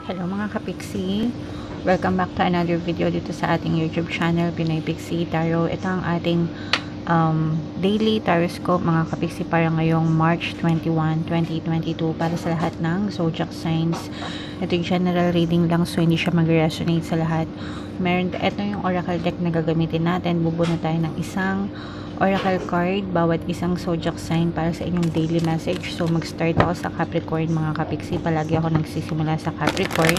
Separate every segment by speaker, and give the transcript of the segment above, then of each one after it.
Speaker 1: Hello mga kapiksi! Welcome back to another video dito sa ating YouTube channel, Pinoy Pixie Tarot. Ito ang ating daily taroscope mga kapiksi para ngayong March 21, 2022 para sa lahat ng zodiac signs. Ito yung general reading lang, so hindi siya mag-resonate sa lahat. Ito yung oracle deck na gagamitin natin. Bubuno tayo ng isang oracle card, bawat isang zodiac sign para sa inyong daily message. So mag-start ako sa Capricorn mga kapiksi. Palagi ako nagsisimula sa Capricorn.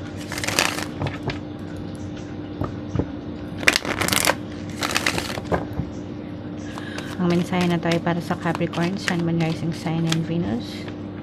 Speaker 1: Ang mensahe na tayo para sa Capricorn, Sun, Moon, Rising Sign, and Venus.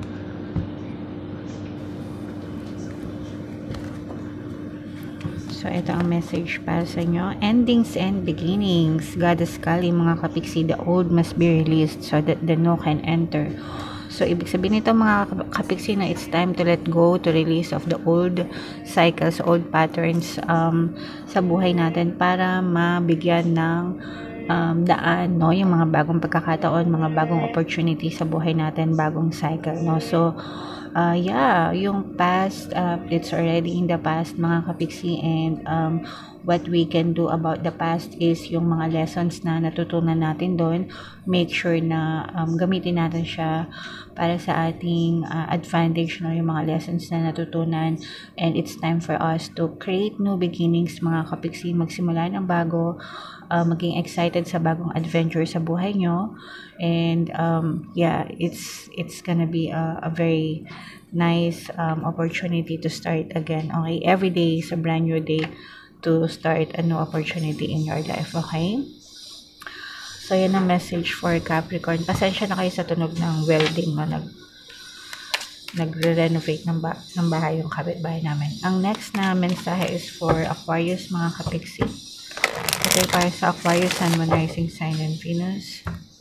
Speaker 1: So, ito ang message para sa inyo. Endings and beginnings. Goddess Kali, mga kapiksi, the old must be released so that the new can enter. So, ibig sabihin nito mga kapiksi na it's time to let go, to release of the old cycles, old patterns sa buhay natin para mabigyan ng daan, no? Yung mga bagong pagkakataon, mga bagong opportunity sa buhay natin, bagong cycle, no? So, yung past, it's already in the past mga kapiksi, and what we can do about the past is yung mga lessons na natutunan natin doon, make sure na gamitin natin siya para sa ating advantage, no? Yung mga lessons na natutunan, and it's time for us to create new beginnings mga kapiksi, magsimula ng bago, maging excited sa bagong adventure sa buhay nyo, and it's gonna be a very nice opportunity to start again. Okay, every day is a brand new day to start a new opportunity in your life. Okay, so yan ang message for Capricorn. Pasensya na kayo sa tunog ng welding, no? Nagre-renovate ng bahay yung kapitbahay namin. Ang next na mensahe is for Aquarius mga kapiksi. Okay, para sa Aquarius, Sun, Moon, Rising Sign, and Venus.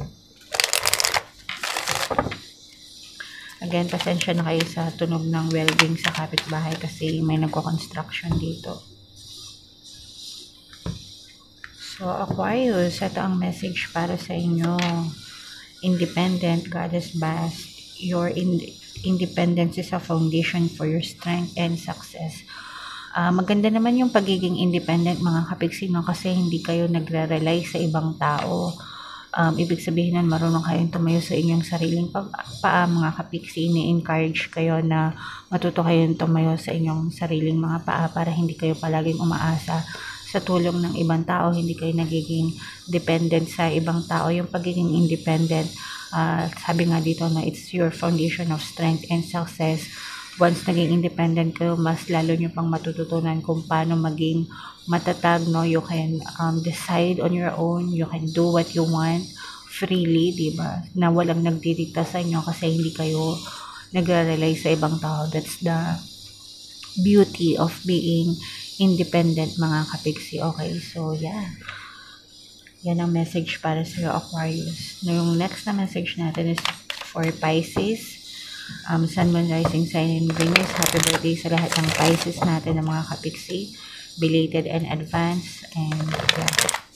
Speaker 1: Again, pasensya na kayo sa tunog ng welding sa kapitbahay kasi may nagko-construction dito. So, Aquarius, ito ang message para sa inyo. Independent, Goddess Bast. Your independence is a foundation for your strength and success. Maganda naman yung pagiging independent mga kapiksi, no? Kasi hindi kayo nagre-rely sa ibang tao. Ibig sabihin nun, marunong kayong tumayo sa inyong sariling paa mga kapiksi. Ini-encourage kayo na matuto kayong tumayo sa inyong sariling mga paa para hindi kayo palaging umaasa sa tulong ng ibang tao. Hindi kayo nagiging dependent sa ibang tao. Yung pagiging independent, sabi nga dito na it's your foundation of strength and success. Once naging independent kayo, mas lalo nyo pang matututunan kung paano maging matatag, no? You can decide on your own, you can do what you want freely, diba? Na walang nagdidikta sa inyo kasi hindi kayo nagre-rely sa ibang tao. That's the beauty of being independent mga kapiksi. Okay, so yeah. Yan ang message para sa Aquarius. No, yung next na message natin is for Pisces. Sun, Moon, Rising Sign, and Venus. Happy birthday sa lahat ng Pisces natin ng mga kapiksi. Belated and advance. And yeah.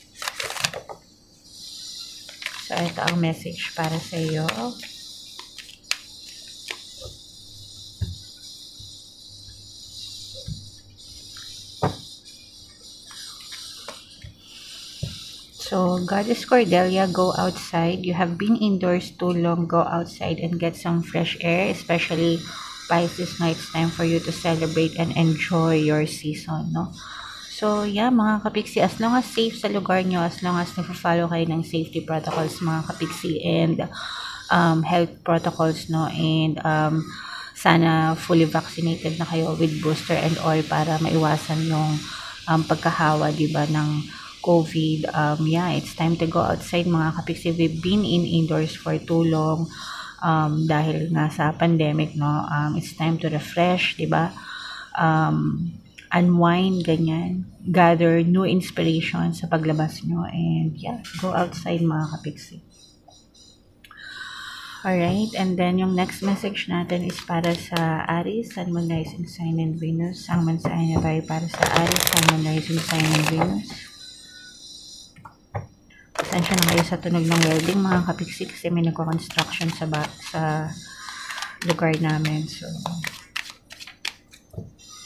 Speaker 1: So, ito ang message para sa iyo. So, Goddess Cordelia, go outside. You have been indoors too long. Go outside and get some fresh air. Especially Pisces, no? It's time for you to celebrate and enjoy your season, no? So, yeah, mga kapiksi, as long as safe sa lugar nyo, as long as nag-follow kayo ng safety protocols, mga kapiksi, and health protocols, no? And sana fully vaccinated na kayo with booster and all para maiwasan yung pagkahawa, diba, ng COVID. It's time to go outside mga kapiksi. We've been indoors for too long dahil nga sa pandemic, no? It's time to refresh, diba? Unwind, ganyan. Gather new inspiration sa paglabas nyo, and yeah, go outside mga kapiksi. Alright, and then yung next message natin is para sa Aries, Sun, Moon, Rising Sign, and Venus. Ang mensahe na tayo para sa Aries, Sun, Moon, Rising Sign, and Venus. Pasensya na kayo sa tunog ng welding mga kapiksi kasi may nagko-construction sa lugar namin. So,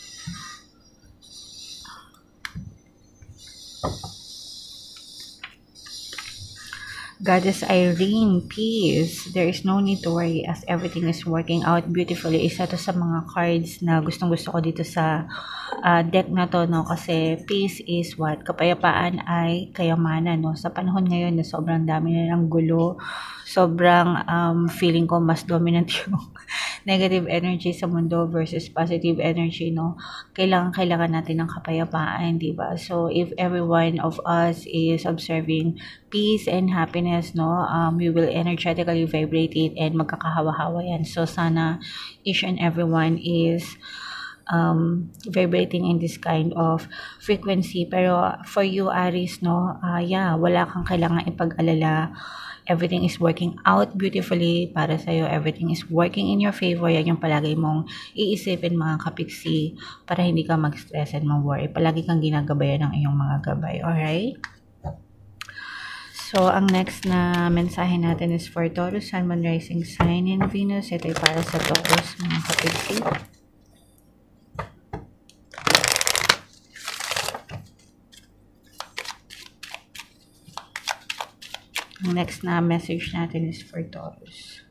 Speaker 1: Goddess Irene, peace. There is no need to worry as everything is working out beautifully. Isa to sa mga cards na gustong-gusto ko dito sa deck na to, no? Kasi peace is what? Kapayapaan ay kayamanan, no? Sa panahon ngayon na sobrang dami na ng gulo, sobrang feeling ko mas dominant yung negative energy sa mundo versus positive energy, no? Kailangan natin ng kapayapaan, di ba? So, if every one of us is observing peace and happiness, no, we will energetically vibrate it and magkakahawa-hawa yan. So, sana each and everyone is vibrating in this kind of frequency. Pero for you, Aries, no, yeah, wala kang kailangan ipag-alala. Everything is working out beautifully para sa'yo. Everything is working in your favor. Yan yung palagi mong iisipin, mga kapiksi, para hindi ka mag-stress and mag-worry. Palagi kang ginagabayan ng iyong mga gabay. Alright? So, ang next na mensahe natin is for Taurus, Sun, Moon, Rising Sign, and Venus. Ito ay para sa Taurus, mga kapiksi. Ang next na message natin is for Taurus.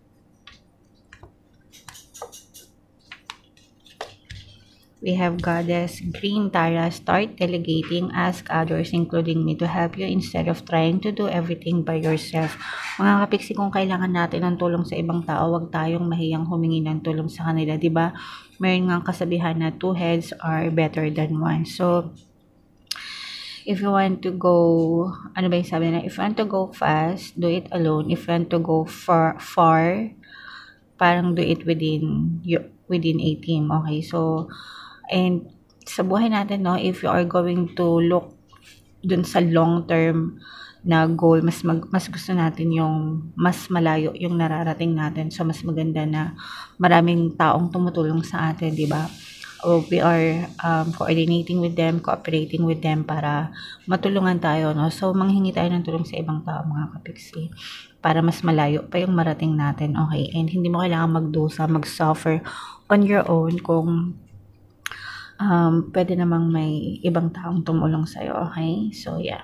Speaker 1: We have Goddess Green Tara. Start delegating. Ask others, including me, to help you instead of trying to do everything by yourself. Mga kapiksi, kung kailangan natin ng tulong sa ibang tao, huwag tayong mahiyang humingi ng tulong sa kanila. Diba? Mayroon nga kasabihan na 2 heads are better than 1. So, if you want to go, ano ba yung sabi na? If you want to go fast, do it alone. If you want to go far, parang do it within a team. Okay, so, and sa buhay natin, no, if you are going to look dun sa long term na goal, mas gusto natin yung mas malayo yung nararating natin. So, mas maganda na maraming taong tumutulong sa atin, di ba? We are coordinating with them, cooperating with them para matulungan tayo, no? So, manghingi tayo ng tulong sa ibang tao, mga kapiksi, para mas malayo pa yung marating natin, okay? And hindi mo kailangan magdusa, mag-suffer on your own kung pwede namang may ibang taong tumulong sa'yo, okay? So, yeah.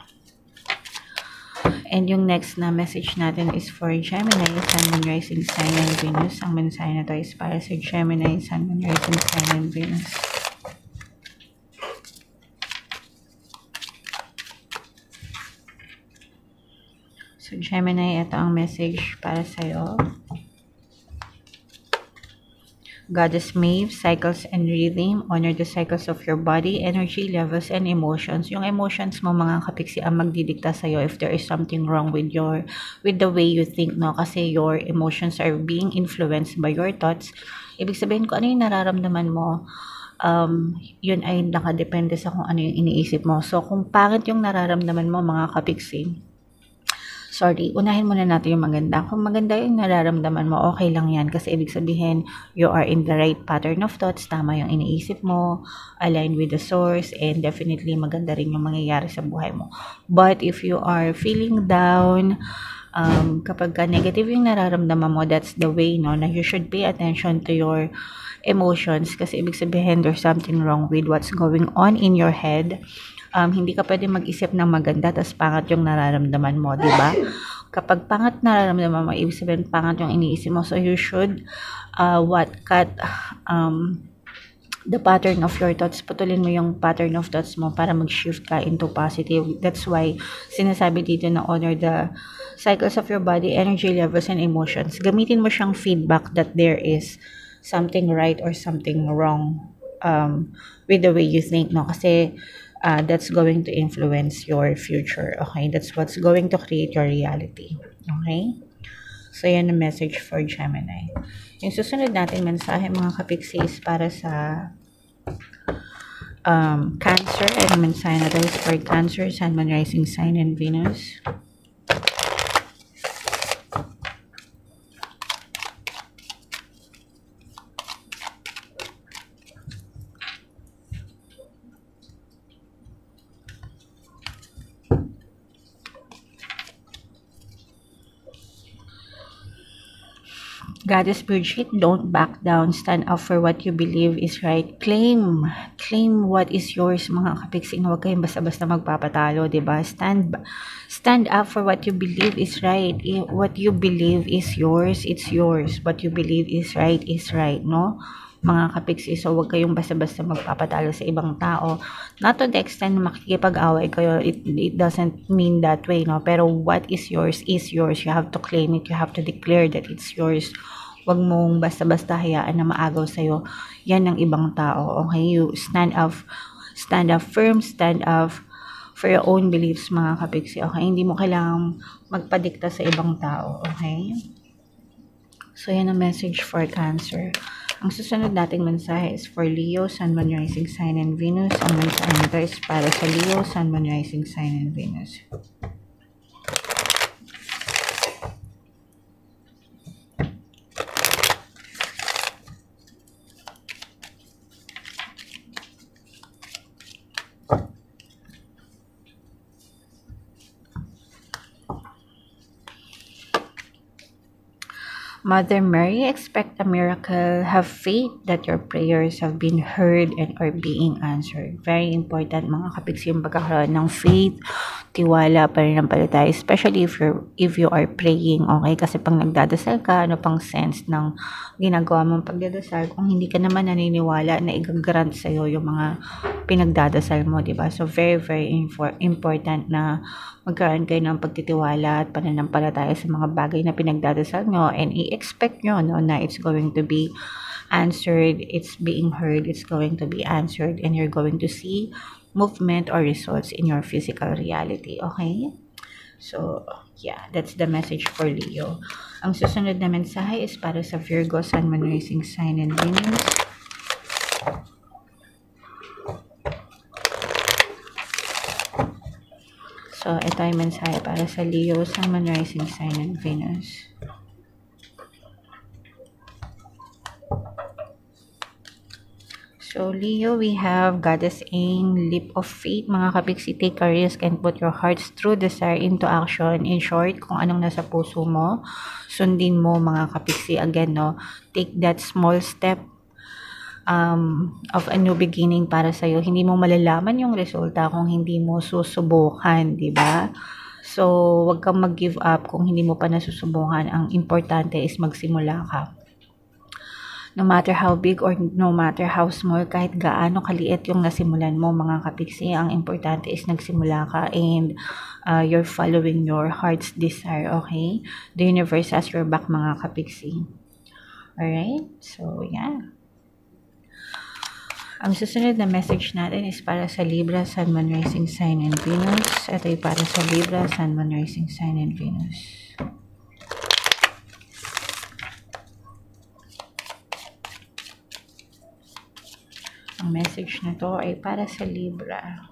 Speaker 1: And yung next na message natin is for Gemini, Sun, Moon, Rising Sign, and Venus. Ang mensahe na to is para sa Gemini, Sun, Moon, Rising Sign, and Venus. So, Gemini, ito ang message para sa'yo. Goddess Maeve, cycles and rhythm. Honor the cycles of your body, energy, levels, and emotions. Yung emotions mo, mga kapiksi, ang magdidikta sa'yo if there is something wrong with the way you think, no? Kasi your emotions are being influenced by your thoughts. Ibig sabihin ko, ano yung nararamdaman mo, yun ay nakadepende sa kung ano yung iniisip mo. So, kung pangit yung nararamdaman mo, mga kapiksi, unahin muna natin yung maganda. Kung maganda yung nararamdaman mo, okay lang yan. Kasi ibig sabihin, you are in the right pattern of thoughts. Tama yung iniisip mo, aligned with the source, and definitely maganda rin yung mangyayari sa buhay mo. But if you are feeling down, kapag ka negative yung nararamdaman mo, that's the way, no, na you should pay attention to your emotions. Kasi ibig sabihin, there's something wrong with what's going on in your head. Hindi ka pwede mag-isip ng maganda tapos pangat yung nararamdaman mo, di ba? Kapag pangat nararamdaman mo, ibig sabihin pangat yung iniisip mo. So, you should cut the pattern of your thoughts. Putulin mo yung pattern of thoughts mo para mag-shift ka into positive. That's why sinasabi dito na honor the cycles of your body, energy levels, and emotions. Gamitin mo siyang feedback that there is something right or something wrong with the way you think, no? Kasi that's going to influence your future, okay? That's what's going to create your reality, okay? So, yan ang message for Gemini. Yung susunod natin mensahe, mga kapiksi, is para sa Cancer. And mensahe na is for Cancer, Sun, Moon, Rising Sign, and Venus. Goddess Bridget, don't back down. Stand up for what you believe is right. Claim what is yours, mga kapiksing. Huwag kayong basta-basta magpapatalo, diba? Stand stand up for what you believe is right. What you believe is yours, it's yours. What you believe is right, no? Mga kapiksi, so huwag kayong basta-basta magpapatalo sa ibang tao. Not to the extent na makikipag-away kayo, it doesn't mean that way, no? Pero what is yours is yours. You have to claim it, you have to declare that it's yours. Huwag mong basta-basta hayaan na maagaw sa'yo yan ng ibang tao, okay? You stand up firm, stand up for your own beliefs, mga kapiksi, okay? Hindi mo kailangang magpadikta sa ibang tao, okay? So, yan ang message for Cancer. Ang susunod nating mensahe is for Leo, Sun, Moon, Rising Sign, and Venus. Ang mensahe nito is para sa Leo, Sun, Moon, Rising Sign, and Venus. Mother Mary, expect a miracle. Have faith that your prayers have been heard and are being answered. Very important, mga kapiksi, yung pagkakaroon ng faith, tiwala, pananampalataya, especially if you are praying, okay? Kasi pag nagdadasal ka, ano pang sense ng ginagawa mong pagdadasal kung hindi ka naman naniniwala na i-grant sa'yo yung mga pinagdadasal mo, diba? So, very, very important na magkaroon kayo ng pagtitiwala at pananampalataya sa mga bagay na pinagdadasal nyo, and i-expect nyo, no, na it's going to be answered, it's being heard, it's going to be answered, and you're going to see movement or results in your physical reality, okay? So, yeah, that's the message for Leo. Ang susunod na mensahe is para sa Virgo, Sun, Moon, Rising Sign, and Venus. So, ito ay mensahe para sa Leo, Sun, Moon, Rising Sign, and Venus. So, Leo, we have Goddess Ain, Leap of Faith. Mga kapiksi, take a risk and put your heart's true desire into action. In short, kung anong nasa puso mo, sundin mo, mga kapiksi. Again, no, take that small step of a new beginning para sa'yo. Hindi mo malalaman yung resulta kung hindi mo susubukan, di ba? So, wag kang mag-give up kung hindi mo pa nasusubukan. Ang importante is magsimula ka. No matter how big or no matter how small, kahit gaano kaliit yung nasimulan mo, mga kapiksi, ang importante is nagsimula ka and you're following your heart's desire, okay? The universe has your back, mga kapiksi. Alright? So, yeah. Ang susunod na message natin is para sa Libra, Sun, Moon, Rising Sign, and Venus. Ito ay para sa Libra, Sun, Moon, Rising Sign, and Venus. Ang message na to ay para sa Libra.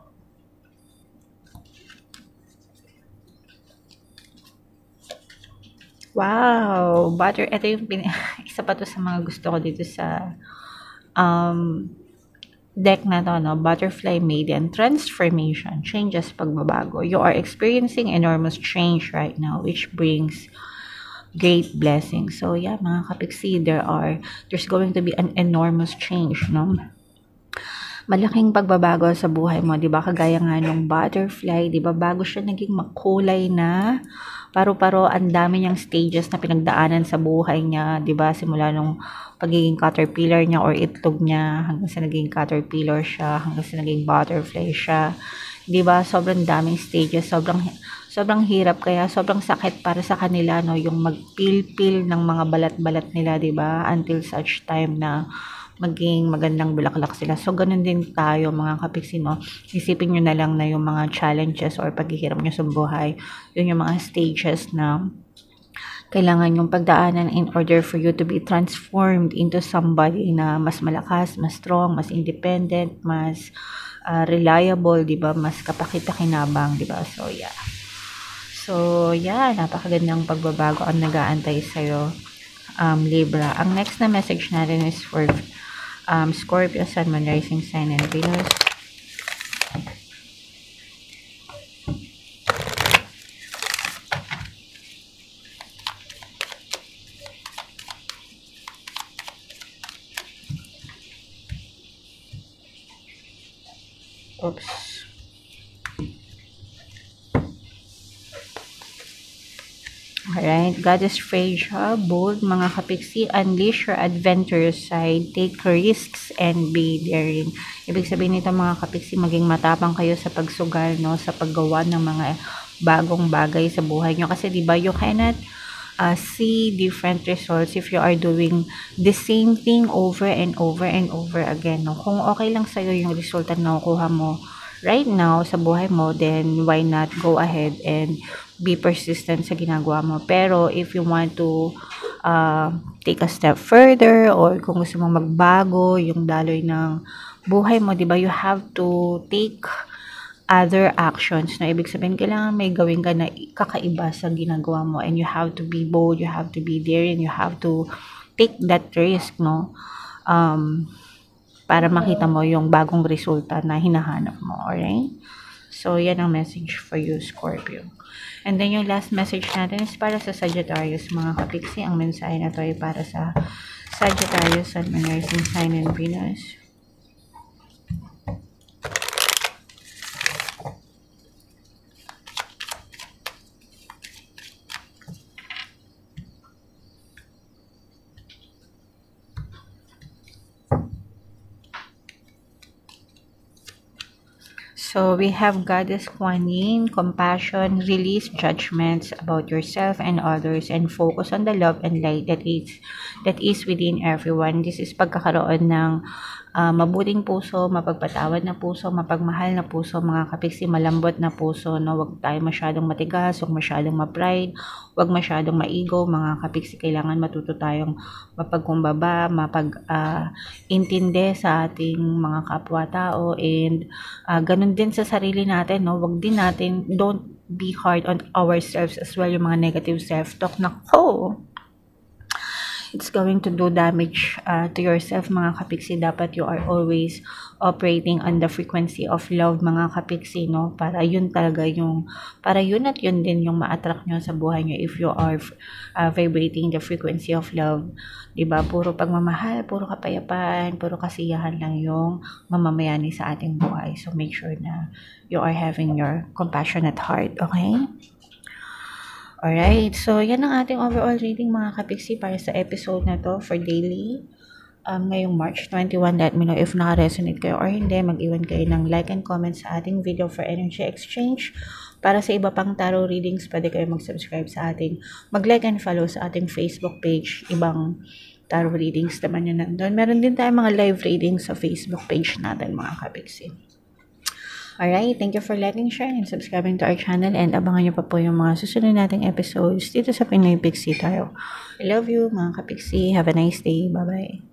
Speaker 1: Wow! Butter. Ito yung isa pa to sa mga gusto ko dito sa deck na to, no? Butterfly Maiden. Transformation. Changes, pagbabago. You are experiencing enormous change right now, which brings great blessings. So, yeah, mga kapiksi, there's going to be an enormous change, no? Malaking pagbabago sa buhay mo, 'di ba? Kagaya nga nung butterfly, 'di ba? Bago siya naging makulay na, paro-paro, ang dami niyang stages na pinagdaanan sa buhay niya, 'di ba? Simula nung pagiging caterpillar niya or itlog niya, hanggang sa naging caterpillar siya, hanggang sa naging butterfly siya. 'Di ba? Sobrang daming stages, sobrang hirap, kaya sobrang sakit para sa kanila, no, yung magpil-pil ng mga balat-balat nila, 'di ba? Until such time na maging magandang bulaklak sila. So, ganun din tayo, mga kapiksi, no? Isipin nyo na lang na yung mga challenges or paghihirap nyo sa buhay, yun yung mga stages na kailangan yung pagdaanan in order for you to be transformed into somebody na mas malakas, mas strong, mas independent, mas reliable, di ba? Mas kapakita-kinabang, di ba? So, yeah. So, yeah, napakagandang pagbabago ang nag-aantay sa'yo, Libra. Ang next na message natin is for Scorpio, Sun, Moon, Rising Sign, and Venus. Oops. Alright, Goddess Freya, bold mga kapiksi, unleash your adventurous side, take risks, and be daring. Ibig sabihin nito mga kapiksi, maging matapang kayo sa pagsugal, no, sa paggawa ng mga bagong bagay sa buhay nyo. Kasi diba, you cannot see different results if you are doing the same thing over and over and over again. No? Kung okay lang sa'yo yung resulta na nakukuha mo right now sa buhay mo, then why not go ahead and be persistent sa ginagawa mo. Pero if you want to take a step further, or kung gusto mong magbago yung daloy ng buhay mo, diba, you have to take other actions na ibig sabihin kailangan may gawin ka na kakaiba sa ginagawa mo, and you have to be bold, you have to be daring, you have to take that risk, no, para makita mo yung bagong resulta na hinahanap mo. Alright, so yan ang message for you, Scorpio. And then yung last message natin is para sa Sagittarius mga kapiksi. Ang mensahe na to ay para sa Sagittarius, Sun, Moon, Rising Sign, and Venus. So we have Goddess Kuan Yin, compassion, release judgments about yourself and others, and focus on the love and light that is within everyone. This is pagkakaroon ng mabuting puso, mapagpatawad na puso, mapagmahal na puso, mga kapiksi, malambot na puso, no? Huwag tayo masyadong matigas, huwag masyadong ma-pride, huwag masyadong ma-ego, mga kapiksi. Kailangan matuto tayong mapagkumbaba, mapag-intindi sa ating mga kapwa-tao, and ganun din sa sarili natin, no? Huwag din natin, don't be hard on ourselves as well, yung mga negative self-talk. Nako! It's going to do damage to yourself, mga kapiksi. Dapat you are always operating on the frequency of love, mga kapiksi, no? Para yun talaga yung, para yun at yun din yung ma-attract nyo sa buhay nyo if you are vibrating the frequency of love. Diba? Puro pagmamahal, puro kapayapaan, puro kasiyahan lang yung mamamayani sa ating buhay. So make sure na you are having your compassionate heart, okay? Alright, so yan ang ating overall reading mga kapiksi para sa episode na to for daily. Ngayong March 21, let me know if naka-resonate kayo or hindi. Mag-iwan kayo ng like and comment sa ating video for energy exchange. Para sa iba pang tarot readings, pwede kayo mag-subscribe sa ating, mag-like and follow sa ating Facebook page. Ibang tarot readings naman yun nandun. Meron din tayong mga live readings sa Facebook page natin mga kapiksi. Alright, thank you for liking, sharing, and subscribing to our channel, and abangan nyo pa po yung mga susunod nating episodes dito sa Pinoy Pixie Tarot. I love you mga kapiksi. Have a nice day. Bye-bye.